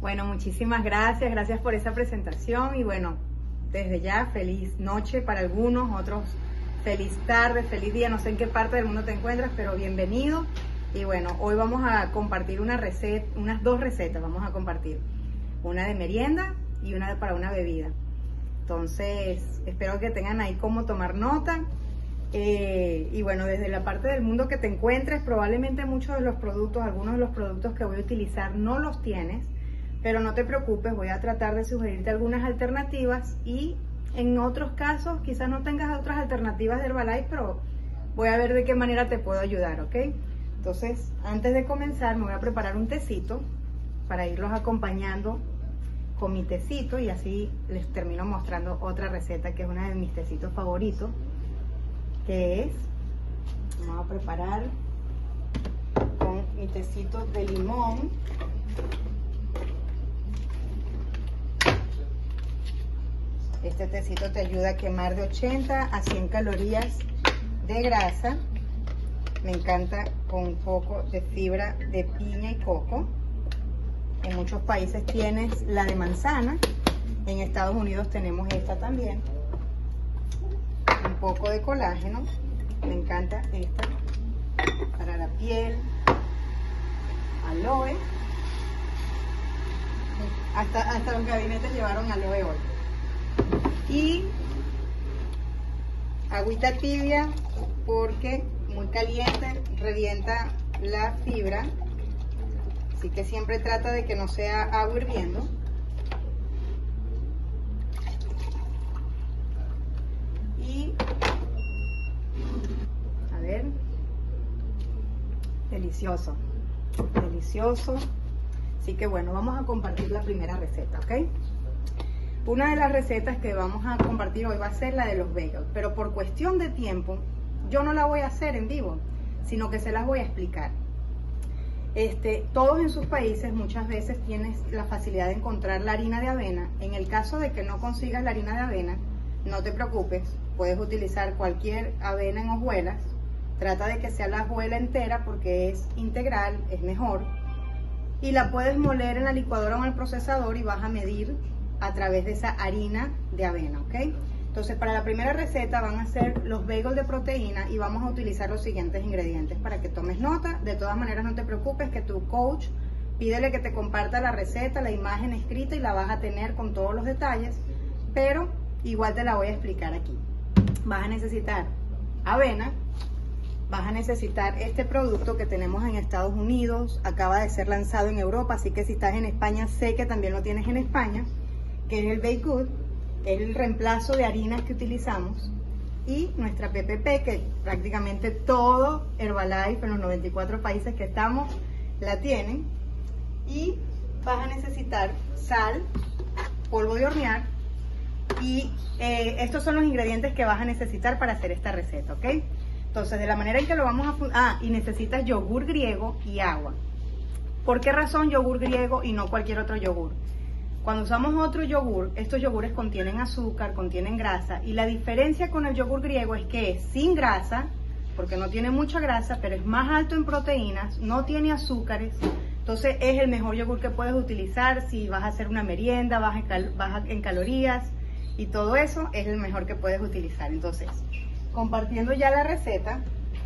Bueno, muchísimas gracias, gracias por esa presentación y bueno, desde ya feliz noche para algunos, otros feliz tarde, feliz día, no sé en qué parte del mundo te encuentras, pero bienvenido. Y bueno, hoy vamos a compartir una receta, unas dos recetas vamos a compartir, una de merienda y una para una bebida. Entonces, espero que tengan ahí cómo tomar nota. Y bueno, desde la parte del mundo que te encuentres, probablemente muchos de los productos, algunos de los productos que voy a utilizar no los tienes, pero no te preocupes, voy a tratar de sugerirte algunas alternativas y en otros casos quizás no tengas otras alternativas de Herbalife, pero voy a ver de qué manera te puedo ayudar, ¿ok? Entonces, antes de comenzar me voy a preparar un tecito para irlos acompañando con mi tecito y así les termino mostrando otra receta que es una de mis tecitos favoritos, que es, vamos a preparar con mi tecito de limón. Este tecito te ayuda a quemar de 80 a 100 calorías de grasa. Me encanta con un poco de fibra de piña y coco. En muchos países tienes la de manzana. En Estados Unidos tenemos esta también. Un poco de colágeno. Me encanta esta. Para la piel. Aloe. Hasta los gabinetes llevaron aloe hoy. Y agüita tibia porque muy caliente revienta la fibra, así que siempre trata de que no sea agua hirviendo. Y a ver, delicioso, delicioso. Así que bueno, vamos a compartir la primera receta, ¿ok? Una de las recetas que vamos a compartir hoy va a ser la de los bagels, pero por cuestión de tiempo yo no la voy a hacer en vivo, sino que se las voy a explicar. Todos en sus países muchas veces tienes la facilidad de encontrar la harina de avena. En el caso de que no consigas la harina de avena, no te preocupes, puedes utilizar cualquier avena en hojuelas. Trata de que sea la hojuela entera porque es integral, es mejor. Y la puedes moler en la licuadora o en el procesador y vas a medir a través de esa harina de avena, ¿ok? Entonces, para la primera receta van a ser los bagels de proteína y vamos a utilizar los siguientes ingredientes para que tomes nota. De todas maneras, no te preocupes que tu coach, pídele que te comparta la receta, la imagen escrita y la vas a tener con todos los detalles, pero igual te la voy a explicar aquí. Vas a necesitar avena, vas a necesitar este producto que tenemos en Estados Unidos, acaba de ser lanzado en Europa, así que si estás en España, sé que también lo tienes en España, que es el Baked Good, es el reemplazo de harinas que utilizamos, y nuestra PPP, que prácticamente todo Herbalife en los 94 países que estamos la tienen. Y vas a necesitar sal, polvo de hornear, y estos son los ingredientes que vas a necesitar para hacer esta receta, ¿ok? Entonces, de la manera en que lo vamos a... y necesitas yogur griego y agua. ¿Por qué razón yogur griego y no cualquier otro yogur? Cuando usamos otro yogur, estos yogures contienen azúcar, contienen grasa, y la diferencia con el yogur griego es que es sin grasa, porque no tiene mucha grasa, pero es más alto en proteínas, no tiene azúcares, entonces es el mejor yogur que puedes utilizar si vas a hacer una merienda, baja en calorías y todo eso, es el mejor que puedes utilizar. Entonces, compartiendo ya la receta,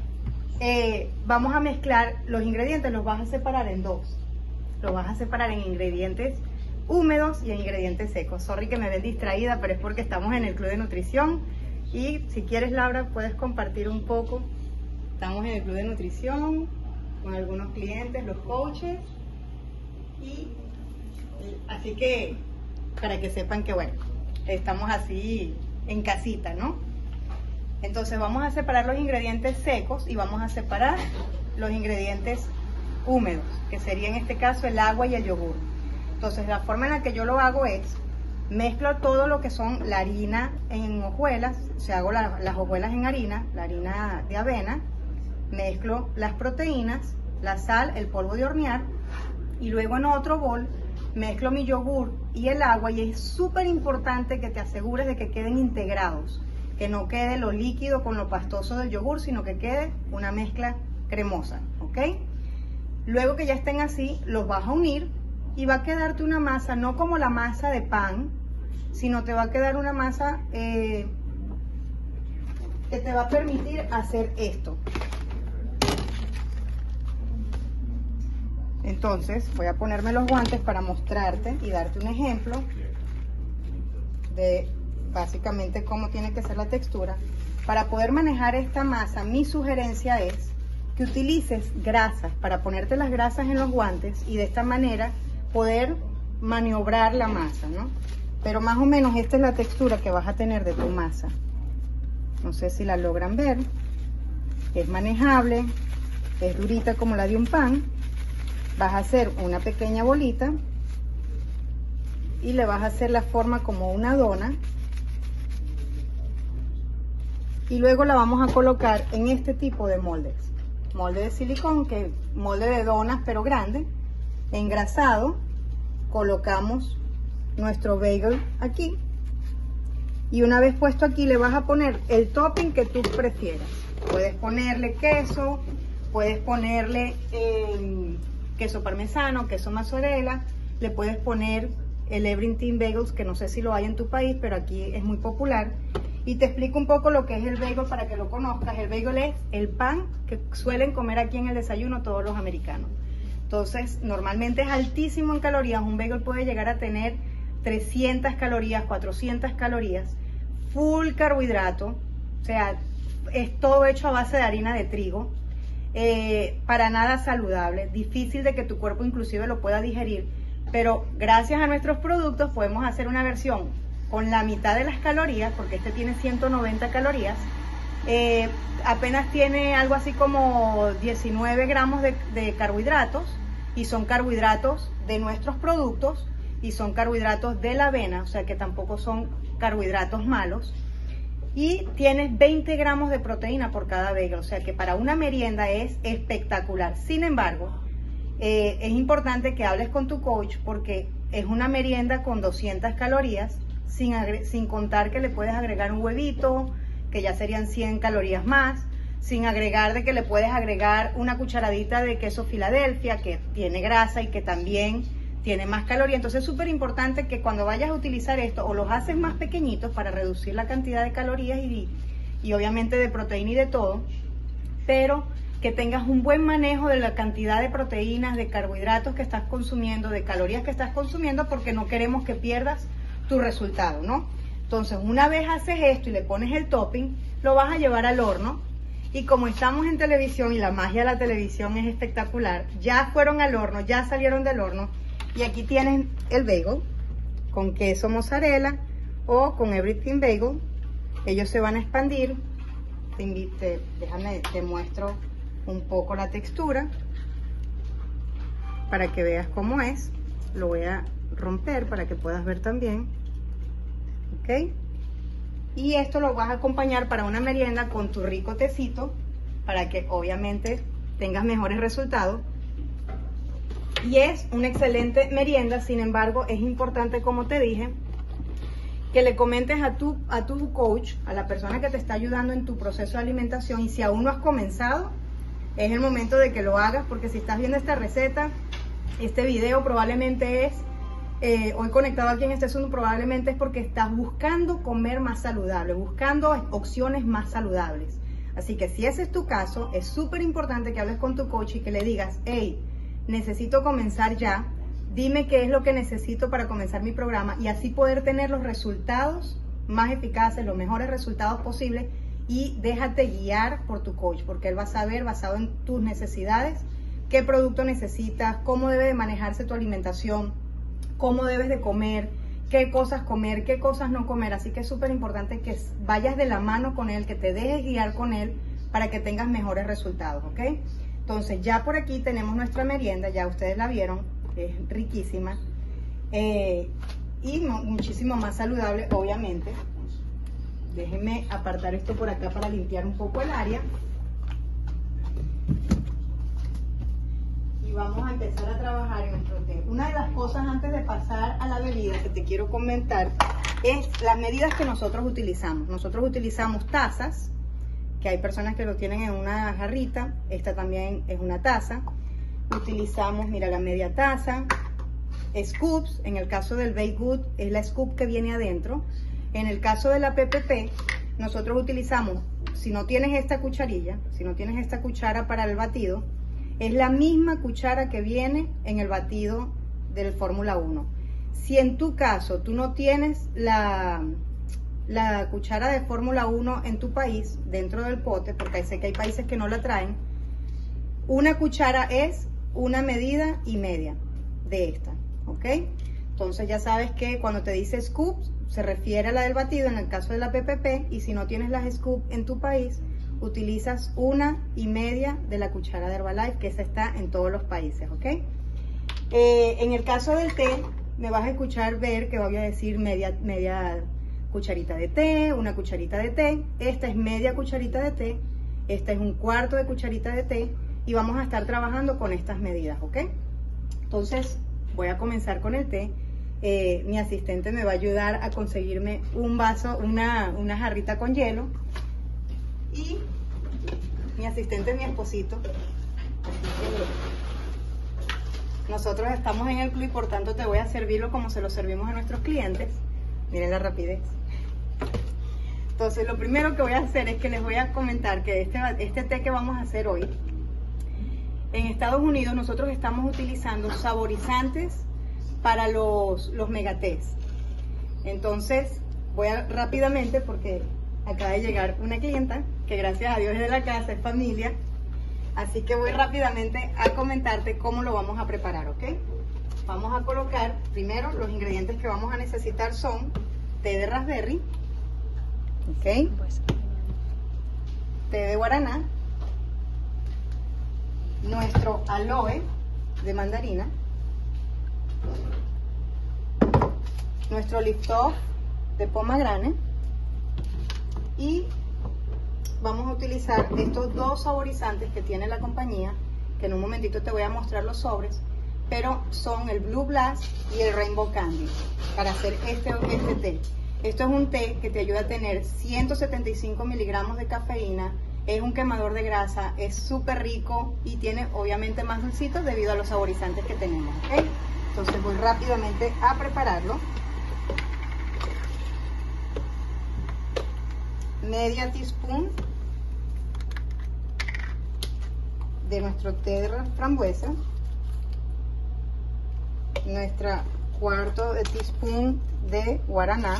vamos a mezclar los ingredientes, los vas a separar en dos. Los vas a separar en ingredientes húmedos y en ingredientes secos. Sorry que me ven distraída, pero es porque estamos en el Club de Nutrición y si quieres, Laura, puedes compartir un poco. Estamos en el Club de Nutrición con algunos clientes, los coaches, y así que para que sepan que bueno, estamos así en casita, ¿no? Entonces vamos a separar los ingredientes secos y vamos a separar los ingredientes húmedos, que sería en este caso el agua y el yogur. Entonces la forma en la que yo lo hago es, mezclo todo lo que son la harina en hojuelas, o sea, hago las hojuelas en harina, la harina de avena, mezclo las proteínas, la sal, el polvo de hornear, y luego en otro bol mezclo mi yogur y el agua, y es súper importante que te asegures de que queden integrados, que no quede lo líquido con lo pastoso del yogur, sino que quede una mezcla cremosa, ¿ok? Luego que ya estén así, los vas a unir y va a quedarte una masa, no como la masa de pan, sino te va a quedar una masa que te va a permitir hacer esto. Entonces voy a ponerme los guantes para mostrarte y darte un ejemplo de básicamente cómo tiene que ser la textura. Para poder manejar esta masa, mi sugerencia es que utilices grasas para ponerte las grasas en los guantes y de esta manera poder maniobrar la masa, ¿no? Pero más o menos esta es la textura que vas a tener de tu masa. No sé si la logran ver. Es manejable, es durita como la de un pan. Vas a hacer una pequeña bolita y le vas a hacer la forma como una dona. Y luego la vamos a colocar en este tipo de moldes. Molde de silicón, que molde de donas pero grande, engrasado. Colocamos nuestro bagel aquí. Y una vez puesto aquí le vas a poner el topping que tú prefieras. Puedes ponerle queso, puedes ponerle queso parmesano, queso mozzarella, le puedes poner el Everything Bagels, que no sé si lo hay en tu país, pero aquí es muy popular. Y te explico un poco lo que es el bagel para que lo conozcas. El bagel es el pan que suelen comer aquí en el desayuno todos los americanos. Entonces, normalmente es altísimo en calorías. Un bagel puede llegar a tener 300 calorías, 400 calorías, full carbohidrato, o sea, es todo hecho a base de harina de trigo. Para nada saludable, difícil de que tu cuerpo inclusive lo pueda digerir, pero gracias a nuestros productos podemos hacer una versión con la mitad de las calorías, porque este tiene 190 calorías, apenas tiene algo así como 19 gramos de carbohidratos, y son carbohidratos de nuestros productos, y son carbohidratos de la avena, o sea que tampoco son carbohidratos malos. Y tienes 20 gramos de proteína por cada bagel, o sea que para una merienda es espectacular. Sin embargo, es importante que hables con tu coach porque es una merienda con 200 calorías, sin contar que le puedes agregar un huevito, que ya serían 100 calorías más, sin agregar de que le puedes agregar una cucharadita de queso Filadelfia, que tiene grasa y que también tiene más calorías. Entonces es súper importante que cuando vayas a utilizar esto, o los haces más pequeñitos para reducir la cantidad de calorías y obviamente de proteína y de todo, pero que tengas un buen manejo de la cantidad de proteínas, de carbohidratos que estás consumiendo, de calorías que estás consumiendo, porque no queremos que pierdas tu resultado, ¿no? Entonces, una vez haces esto y le pones el topping, lo vas a llevar al horno. Y como estamos en televisión y la magia de la televisión es espectacular, ya fueron al horno, ya salieron del horno. Y aquí tienen el bagel con queso mozzarella o con Everything Bagel. Ellos se van a expandir. Déjame, te muestro un poco la textura para que veas cómo es. Lo voy a romper para que puedas ver también. ¿Ok? Y esto lo vas a acompañar para una merienda con tu rico tecito para que obviamente tengas mejores resultados. Y es una excelente merienda. Sin embargo, es importante, como te dije, que le comentes a tu coach, a la persona que te está ayudando en tu proceso de alimentación, y si aún no has comenzado, es el momento de que lo hagas, porque si estás viendo esta receta, este video probablemente es, hoy conectado aquí en este Zoom, probablemente es porque estás buscando comer más saludable, buscando opciones más saludables. Así que si ese es tu caso, es súper importante que hables con tu coach y que le digas, hey, necesito comenzar ya, dime qué es lo que necesito para comenzar mi programa, y así poder tener los resultados más eficaces, los mejores resultados posibles, y déjate guiar por tu coach, porque él va a saber, basado en tus necesidades, qué producto necesitas, cómo debe de manejarse tu alimentación, cómo debes de comer, qué cosas no comer. Así que es súper importante que vayas de la mano con él, que te dejes guiar con él para que tengas mejores resultados, ¿ok? Entonces ya por aquí tenemos nuestra merienda, ya ustedes la vieron, es riquísima y muchísimo más saludable, obviamente. Déjenme apartar esto por acá para limpiar un poco el área. Y vamos a empezar a trabajar en nuestro té. Una de las cosas antes de pasar a la bebida que te quiero comentar es las medidas que nosotros utilizamos. Nosotros utilizamos tazas, que hay personas que lo tienen en una jarrita, esta también es una taza. Utilizamos, mira, la media taza, scoops. En el caso del Baked Good es la scoop que viene adentro. En el caso de la PPP, nosotros utilizamos, si no tienes esta cucharilla, si no tienes esta cuchara para el batido, es la misma cuchara que viene en el batido del Fórmula 1. Si en tu caso tú no tienes la cuchara de Fórmula 1 en tu país, dentro del pote, porque sé que hay países que no la traen, una cuchara es una medida y media de esta, ¿ok? Entonces ya sabes que cuando te dice scoop, se refiere a la del batido en el caso de la PPP, y si no tienes las scoop en tu país, utilizas una y media de la cuchara de Herbalife, que esa está en todos los países, ¿ok? En el caso del té, me vas a escuchar ver que voy a decir media cucharita de té, una cucharita de té. Esta es media cucharita de té, esta es un cuarto de cucharita de té, y vamos a estar trabajando con estas medidas, ¿ok? Entonces voy a comenzar con el té. Mi asistente me va a ayudar a conseguirme un vaso, una jarrita con hielo, y mi asistente es mi esposito. Nosotros estamos en el club y por tanto te voy a servirlo como se lo servimos a nuestros clientes. Miren la rapidez. Entonces lo primero que voy a hacer es que les voy a comentar que este té que vamos a hacer hoy, en Estados Unidos nosotros estamos utilizando saborizantes para los megatés. Entonces voy a rápidamente, porque acaba de llegar una clienta que gracias a Dios es de la casa, es familia, así que voy rápidamente a comentarte cómo lo vamos a preparar, ¿ok? Vamos a colocar primero los ingredientes que vamos a necesitar. Son té de raspberry, ¿ok? Té de guaraná, nuestro aloe de mandarina, nuestro lift-off de pomegranate, y vamos a utilizar estos dos saborizantes que tiene la compañía, que en un momentito te voy a mostrar los sobres, pero son el Blue Blast y el Rainbow Candy para hacer este té. Esto es un té que te ayuda a tener 175 miligramos de cafeína, es un quemador de grasa, es súper rico y tiene obviamente más dulcitos debido a los saborizantes que tenemos, ¿ok? Entonces voy rápidamente a prepararlo. Media teaspoon de nuestro té de frambuesa, nuestra cuarto de teaspoon de guaraná,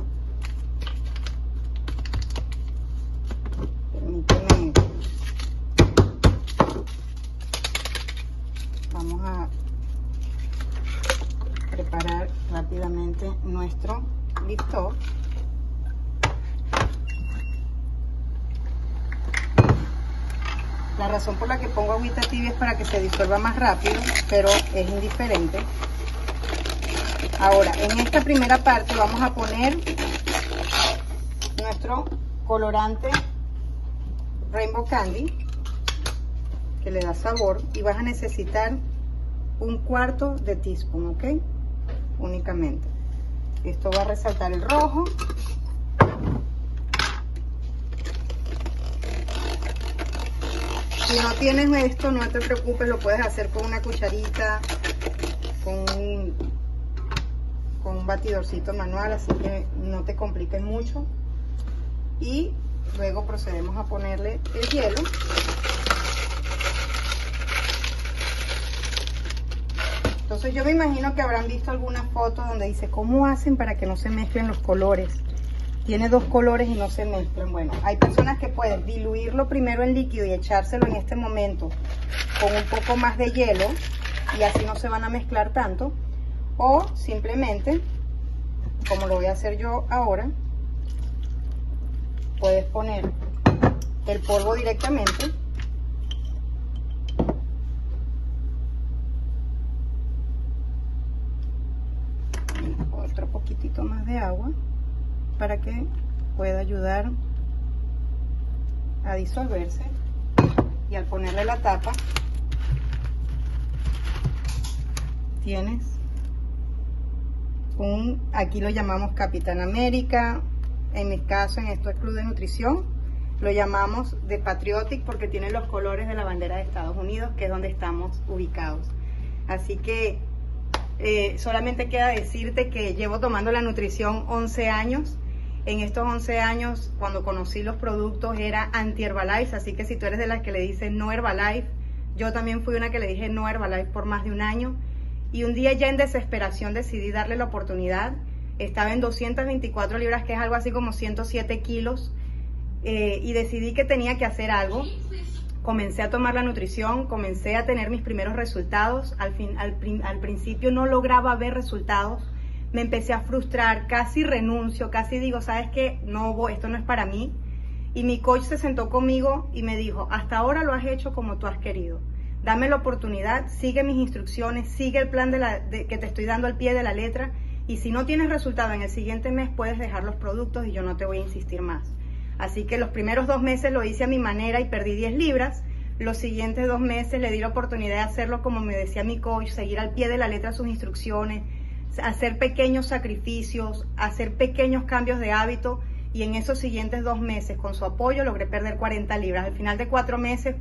permíteme, vamos a preparar rápidamente nuestro lift-off. La razón por la que pongo agüita tibia es para que se disuelva más rápido, pero es indiferente. Ahora, en esta primera parte vamos a poner nuestro colorante Rainbow Candy, que le da sabor, y vas a necesitar un cuarto de teaspoon, ¿ok? Únicamente. Esto va a resaltar el rojo. Si no tienes esto, no te preocupes, lo puedes hacer con una cucharita, con un batidorcito manual, así que no te compliques mucho. Y luego procedemos a ponerle el hielo. Entonces yo me imagino que habrán visto alguna foto donde dice cómo hacen para que no se mezclen los colores. Tiene dos colores y no se mezclan. Bueno, hay personas que pueden diluirlo primero en líquido y echárselo en este momento con un poco más de hielo, y así no se van a mezclar tanto. O simplemente, como lo voy a hacer yo ahora, puedes poner el polvo directamente. Otro poquitito más de agua para que pueda ayudar a disolverse, y al ponerle la tapa tienes aquí lo llamamos Capitán América, en mi caso, en esto es Club de Nutrición, lo llamamos de Patriotic porque tiene los colores de la bandera de Estados Unidos, que es donde estamos ubicados. Así que Solamente queda decirte que llevo tomando la nutrición 11 años. En estos 11 años, cuando conocí los productos, era anti-Herbalife, así que si tú eres de las que le dicen no Herbalife, yo también fui una que le dije no Herbalife por más de un año. Y un día ya en desesperación decidí darle la oportunidad. Estaba en 224 libras, que es algo así como 107 kilos, y decidí que tenía que hacer algo. Comencé a tomar la nutrición, comencé a tener mis primeros resultados. Al principio no lograba ver resultados. Me empecé a frustrar, casi renuncio, casi digo, ¿sabes qué? No, esto no es para mí. Y mi coach se sentó conmigo y me dijo, hasta ahora lo has hecho como tú has querido. Dame la oportunidad, sigue mis instrucciones, sigue el plan que te estoy dando al pie de la letra. Y si no tienes resultado en el siguiente mes, puedes dejar los productos y yo no te voy a insistir más. Así que los primeros 2 meses lo hice a mi manera y perdí 10 libras. Los siguientes 2 meses le di la oportunidad de hacerlo como me decía mi coach, seguir al pie de la letra sus instrucciones, hacer pequeños sacrificios, hacer pequeños cambios de hábito, y en esos siguientes 2 meses con su apoyo logré perder 40 libras. Al final de 4 meses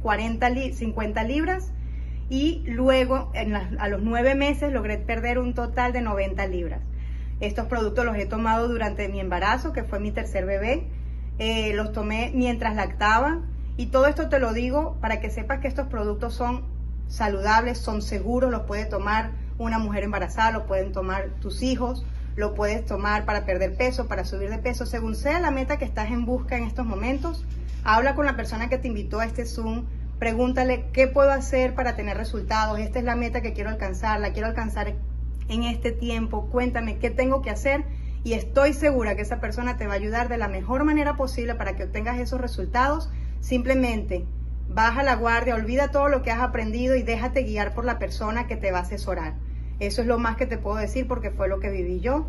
50 libras, y luego a los 9 meses logré perder un total de 90 libras. Estos productos los he tomado durante mi embarazo, que fue mi tercer bebé. Los tomé mientras lactaba, y todo esto te lo digo para que sepas que estos productos son saludables, son seguros, los puede tomar una mujer embarazada, lo pueden tomar tus hijos, lo puedes tomar para perder peso, para subir de peso, según sea la meta que estás en busca en estos momentos. Habla con la persona que te invitó a este Zoom, pregúntale qué puedo hacer para tener resultados, esta es la meta que quiero alcanzar, la quiero alcanzar en este tiempo, cuéntame qué tengo que hacer, y estoy segura que esa persona te va a ayudar de la mejor manera posible para que obtengas esos resultados. Simplemente baja la guardia, olvida todo lo que has aprendido y déjate guiar por la persona que te va a asesorar. Eso es lo más que te puedo decir porque fue lo que viví yo.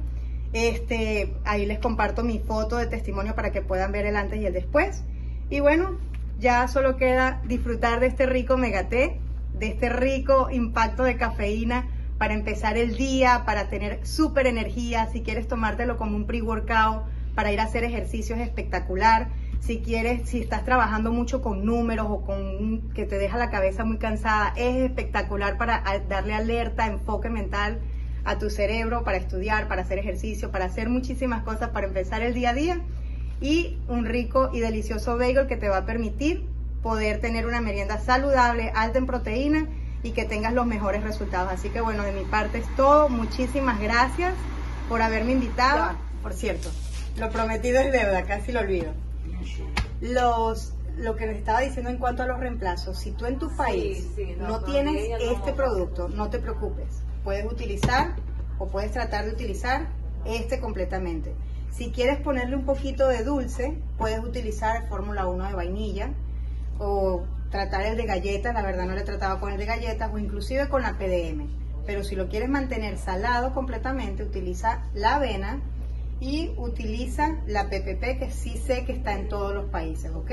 Ahí les comparto mi foto de testimonio para que puedan ver el antes y el después. Y bueno, ya solo queda disfrutar de este rico Megaté, de este rico impacto de cafeína para empezar el día, para tener súper energía. Si quieres tomártelo como un pre-workout para ir a hacer ejercicio es espectacular. Si estás trabajando mucho con números o con que te deja la cabeza muy cansada, es espectacular para darle alerta, enfoque mental a tu cerebro, para estudiar, para hacer ejercicio, para hacer muchísimas cosas, para empezar el día a día. Y un rico y delicioso bagel que te va a permitir poder tener una merienda saludable, alta en proteína, y que tengas los mejores resultados. Así que bueno, de mi parte es todo. Muchísimas gracias por haberme invitado. Ya, por cierto, lo prometido es deuda, casi lo olvido. Lo que les estaba diciendo en cuanto a los reemplazos, si tú en tu país no tienes este producto, no te preocupes, puedes utilizar o puedes tratar de utilizar este completamente. Si quieres ponerle un poquito de dulce, puedes utilizar el Fórmula 1 de vainilla o tratar el de galletas. La verdad no lo he tratado con el de galletas, o inclusive con la PDM, pero si lo quieres mantener salado completamente, utiliza la avena y utiliza la PPP, que sí sé que está en todos los países, ¿ok?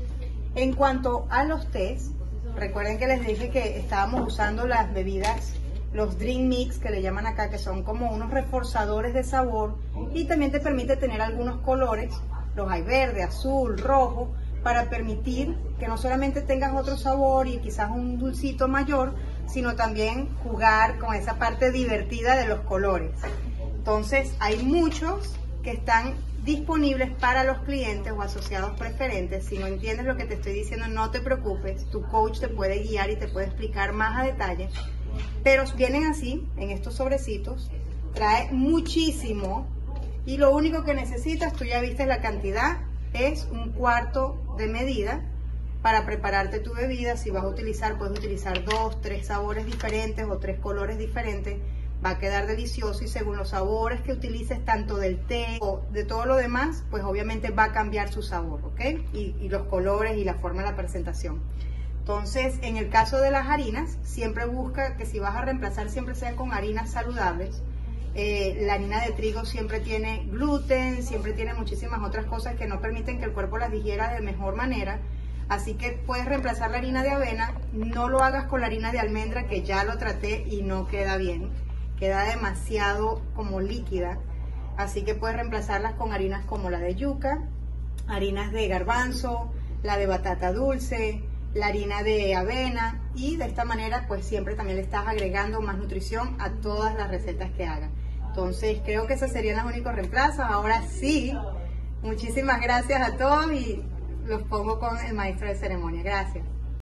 En cuanto a los tés, recuerden que les dije que estábamos usando las bebidas, los drink mix que le llaman acá, que son como unos reforzadores de sabor, y también te permite tener algunos colores, los hay verde, azul, rojo, para permitir que no solamente tengas otro sabor y quizás un dulcito mayor, sino también jugar con esa parte divertida de los colores. Entonces hay muchos que están disponibles para los clientes o asociados preferentes. Si no entiendes lo que te estoy diciendo, no te preocupes, tu coach te puede guiar y te puede explicar más a detalle, pero vienen así, en estos sobrecitos, trae muchísimo, y lo único que necesitas, tú ya viste la cantidad, es 1/4 de medida para prepararte tu bebida. Si vas a utilizar, puedes utilizar 2, 3 sabores diferentes o 3 colores diferentes. Va a quedar delicioso, y según los sabores que utilices, tanto del té o de todo lo demás, pues obviamente va a cambiar su sabor, ¿ok? Y los colores y la forma de la presentación. Entonces, en el caso de las harinas, siempre busca que si vas a reemplazar, siempre sea con harinas saludables. La harina de trigo siempre tiene gluten, siempre tiene muchísimas otras cosas que no permiten que el cuerpo las digiera de mejor manera. Así que puedes reemplazar la harina de avena. No lo hagas con la harina de almendra, que ya lo traté y no queda bien. Queda demasiado como líquida. Así que puedes reemplazarlas con harinas como la de yuca, harinas de garbanzo, la de batata dulce, la harina de avena, y de esta manera pues siempre también le estás agregando más nutrición a todas las recetas que hagas. Entonces creo que esos serían los únicos reemplazos. Ahora sí, muchísimas gracias a todos y los pongo con el maestro de ceremonia. Gracias.